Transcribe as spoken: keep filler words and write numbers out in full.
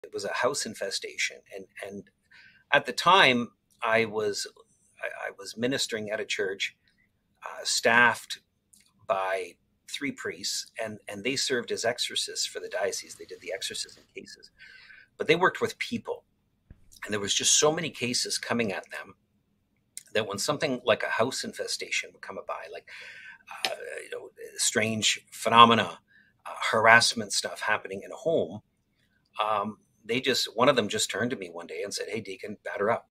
It was a house infestation, and and at the time I was I, I was ministering at a church uh, staffed by three priests, and and they served as exorcists for the diocese. They did the exorcism cases, but they worked with people, and there was just so many cases coming at them that when something like a house infestation would come by, like uh, you know, strange phenomena, uh, harassment stuff happening in a home, um, they just one of them just turned to me one day and said, "Hey, Deacon, batter up."